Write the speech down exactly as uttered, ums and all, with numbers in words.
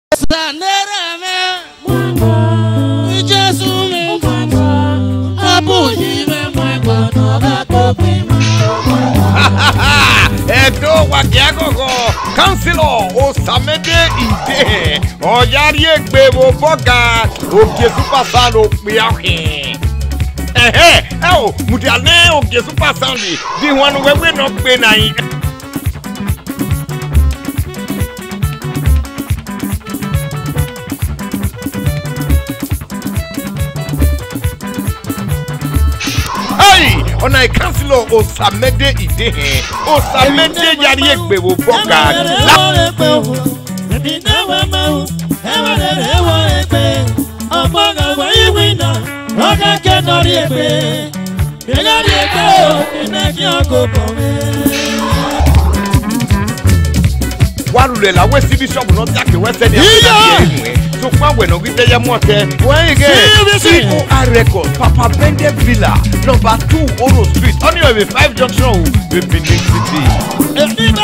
Edo wagiagogo Councilor Osamede Ide Oyari Egbebo Boga Oge Super Sound Ope ahin Eh eh oh Mudiane Oge Super Sound Di one wewe no pe na yin on a councilor Osamede Ide Osamede Yari Egbebo Boga Warule la we C B shop no take we send ya so kwa we no gite ya mote when again C O R record Papa Bende Villa number two Oro Street on your five junction we Benin City.